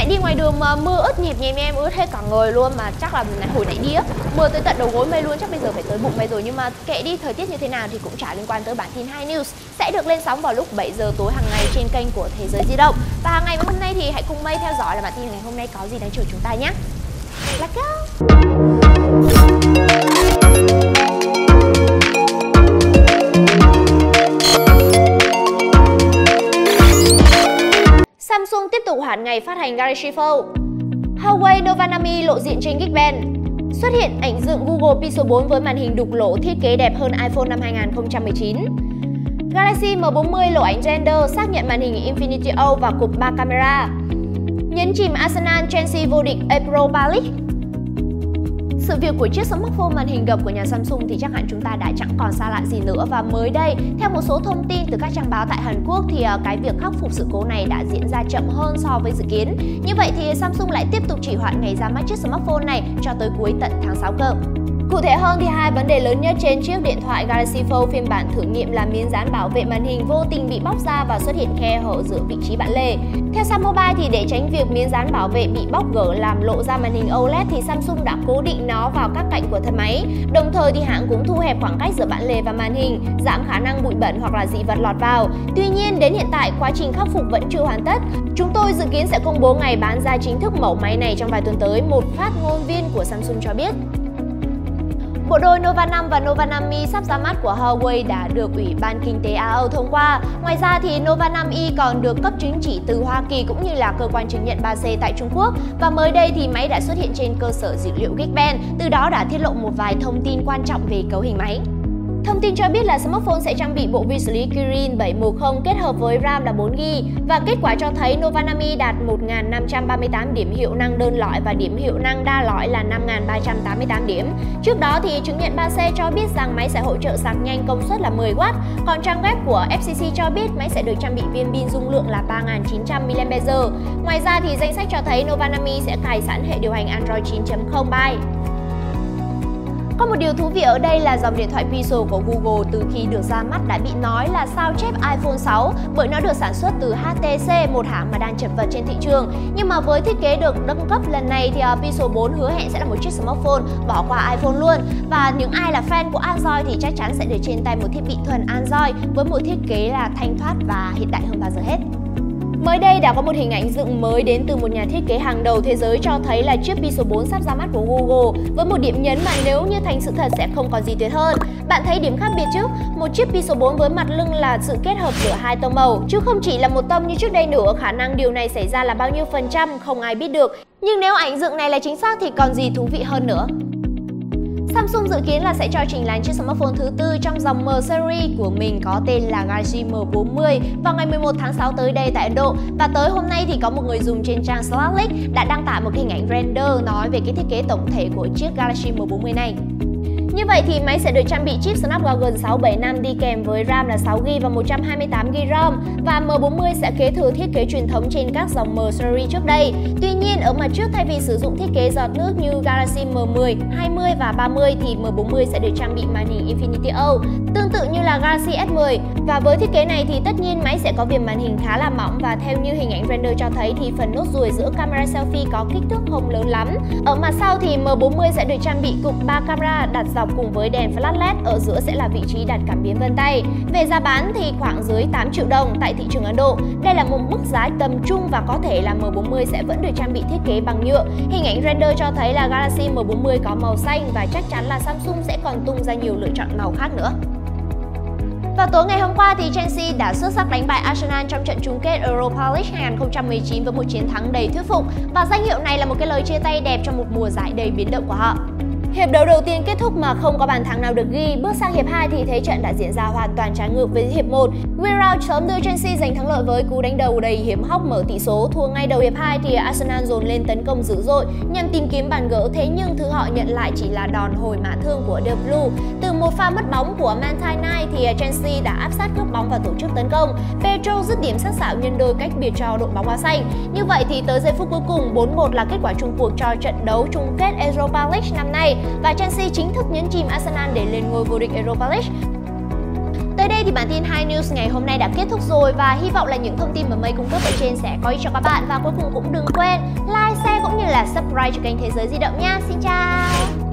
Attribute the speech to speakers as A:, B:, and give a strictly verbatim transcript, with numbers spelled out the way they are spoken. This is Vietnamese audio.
A: đi ngoài đường mà mưa ướt nhẹp nhèm em, ướt hết cả người luôn. Mà chắc là hồi nãy đi á, mưa tới tận đầu gối mây luôn, chắc bây giờ phải tới bụng mây rồi. Nhưng mà kệ đi, thời tiết như thế nào thì cũng chả liên quan tới bản tin hai News sẽ được lên sóng vào lúc bảy giờ tối hàng ngày trên kênh của Thế Giới Di Động. Và hàng ngày hôm nay thì hãy cùng Mây theo dõi là bản tin ngày hôm nay có gì đang chờ chúng ta nhé. Let's go! Samsung tiếp tục hoãn ngày phát hành Galaxy Fold. Huawei Nova năm i lộ diện trên Geekbench. Xuất hiện ảnh dựng Google Pixel bốn với màn hình đục lỗ thiết kế đẹp hơn iPhone năm hai nghìn không trăm mười chín. Galaxy M bốn mươi lộ ảnh render xác nhận màn hình Infinity O và cụp ba camera. Nhấn chìm Arsenal, Chelsea vô địch Europa League. Sự việc của chiếc smartphone màn hình gập của nhà Samsung thì chắc hẳn chúng ta đã chẳng còn xa lạ gì nữa. Và mới đây, theo một số thông tin từ các trang báo tại Hàn Quốc thì cái việc khắc phục sự cố này đã diễn ra chậm hơn so với dự kiến. Như vậy thì Samsung lại tiếp tục trì hoãn ngày ra mắt chiếc smartphone này cho tới cuối tận tháng sáu cơ. Cụ thể hơn thì hai vấn đề lớn nhất trên chiếc điện thoại Galaxy Fold phiên bản thử nghiệm là miếng dán bảo vệ màn hình vô tình bị bóc ra và xuất hiện khe hở giữa vị trí bản lề. Theo Sam Mobile thì để tránh việc miếng dán bảo vệ bị bóc gỡ làm lộ ra màn hình ô led thì Samsung đã cố định nó vào các cạnh của thân máy. Đồng thời thì hãng cũng thu hẹp khoảng cách giữa bản lề và màn hình, giảm khả năng bụi bẩn hoặc là dị vật lọt vào. Tuy nhiên đến hiện tại quá trình khắc phục vẫn chưa hoàn tất. Chúng tôi dự kiến sẽ công bố ngày bán ra chính thức mẫu máy này trong vài tuần tới, một phát ngôn viên của Samsung cho biết. Bộ đôi Nova năm và Nova năm i sắp ra mắt của Huawei đã được Ủy ban Kinh tế Á Âu thông qua. Ngoài ra thì Nova năm i còn được cấp chứng chỉ từ Hoa Kỳ cũng như là cơ quan chứng nhận ba C tại Trung Quốc. Và mới đây thì máy đã xuất hiện trên cơ sở dữ liệu Geekbench, từ đó đã tiết lộ một vài thông tin quan trọng về cấu hình máy. Thông tin cho biết là smartphone sẽ trang bị bộ vi xử lý Kirin bảy một không kết hợp với RAM là bốn gi ga bai và kết quả cho thấy Nova năm i đạt một nghìn năm trăm ba mươi tám điểm hiệu năng đơn lõi và điểm hiệu năng đa lõi là năm nghìn ba trăm tám mươi tám điểm. Trước đó thì chứng nhận ba C cho biết rằng máy sẽ hỗ trợ sạc nhanh công suất là mười oát, còn trang web của F C C cho biết máy sẽ được trang bị viên pin dung lượng là ba nghìn chín trăm mi li am pe giờ. Ngoài ra thì danh sách cho thấy Nova năm i sẽ cài sẵn hệ điều hành Android chín chấm không Pie. Có một điều thú vị ở đây là dòng điện thoại Pixel của Google từ khi được ra mắt đã bị nói là sao chép iPhone sáu bởi nó được sản xuất từ H T C, một hãng mà đang chật vật trên thị trường. Nhưng mà với thiết kế được nâng cấp lần này thì Pixel bốn hứa hẹn sẽ là một chiếc smartphone bỏ qua iPhone luôn. Và những ai là fan của Android thì chắc chắn sẽ được trên tay một thiết bị thuần Android với một thiết kế là thanh thoát và hiện đại hơn bao giờ hết. Mới đây đã có một hình ảnh dựng mới đến từ một nhà thiết kế hàng đầu thế giới cho thấy là chiếc Pixel bốn sắp ra mắt của Google với một điểm nhấn mà nếu như thành sự thật sẽ không còn gì tuyệt hơn. Bạn thấy điểm khác biệt chứ? Một chiếc Pixel bốn với mặt lưng là sự kết hợp giữa hai tông màu, chứ không chỉ là một tông như trước đây nữa. Khả năng điều này xảy ra là bao nhiêu phần trăm không ai biết được. Nhưng nếu ảnh dựng này là chính xác thì còn gì thú vị hơn nữa. Samsung dự kiến là sẽ cho trình làng chiếc smartphone thứ tư trong dòng M series của mình có tên là Galaxy M bốn mươi vào ngày mười một tháng sáu tới đây tại Ấn Độ. Và tới hôm nay thì có một người dùng trên trang Slack đã đăng tải một hình ảnh render nói về cái thiết kế tổng thể của chiếc Galaxy M bốn mươi này. Như vậy thì máy sẽ được trang bị chip Snapdragon sáu bảy năm đi kèm với RAM là sáu gi ga bai và một trăm hai mươi tám gi ga bai ROM, và M bốn mươi sẽ kế thừa thiết kế truyền thống trên các dòng M series trước đây. Tuy nhiên ở mặt trước thay vì sử dụng thiết kế giọt nước như Galaxy M mười, hai mươi và ba mươi thì M bốn mươi sẽ được trang bị màn hình Infinity O, tương tự như là Galaxy S mười. Và với thiết kế này thì tất nhiên máy sẽ có viền màn hình khá là mỏng, và theo như hình ảnh render cho thấy thì phần nốt ruồi giữa camera selfie có kích thước không lớn lắm. Ở mặt sau thì M bốn mươi sẽ được trang bị cụm ba camera đặt dọc cùng với đèn flash led, ở giữa sẽ là vị trí đặt cảm biến vân tay. Về giá bán thì khoảng dưới tám triệu đồng tại thị trường Ấn Độ. Đây là một mức giá tầm trung và có thể là M bốn mươi sẽ vẫn được trang bị thiết kế bằng nhựa. Hình ảnh render cho thấy là Galaxy M bốn mươi có màu xanh và chắc chắn là Samsung sẽ còn tung ra nhiều lựa chọn màu khác nữa. Vào tối ngày hôm qua thì Chelsea đã xuất sắc đánh bại Arsenal trong trận chung kết Europa League hai nghìn không trăm mười chín với một chiến thắng đầy thuyết phục, và danh hiệu này là một cái lời chia tay đẹp trong một mùa giải đầy biến động của họ. Hiệp đấu đầu tiên kết thúc mà không có bàn thắng nào được ghi. Bước sang hiệp hai thì thế trận đã diễn ra hoàn toàn trái ngược với hiệp một. Giroud sớm đưa Chelsea giành thắng lợi với cú đánh đầu đầy hiểm hóc mở tỷ số. Thua ngay đầu hiệp hai thì Arsenal dồn lên tấn công dữ dội nhằm tìm kiếm bàn gỡ, thế nhưng thứ họ nhận lại chỉ là đòn hồi mã thương của The Blue. Từ một pha mất bóng của Manthai Knight thì Chelsea đã áp sát cướp bóng và tổ chức tấn công. Pedro dứt điểm sắc sảo nhân đôi cách biệt cho đội bóng áo xanh. Như vậy thì tới giây phút cuối cùng bốn một là kết quả chung cuộc cho trận đấu chung kết Europa League năm nay, và Chelsea chính thức nhấn chìm Arsenal để lên ngôi vô địch Europa League. Tới Tới đây thì bản tin hai News ngày hôm nay đã kết thúc rồi và hy vọng là những thông tin mà Mây cung cấp ở trên sẽ có ích cho các bạn. Và cuối cùng cũng đừng quên like, share cũng như là subscribe cho kênh Thế giới di động nha. Xin chào!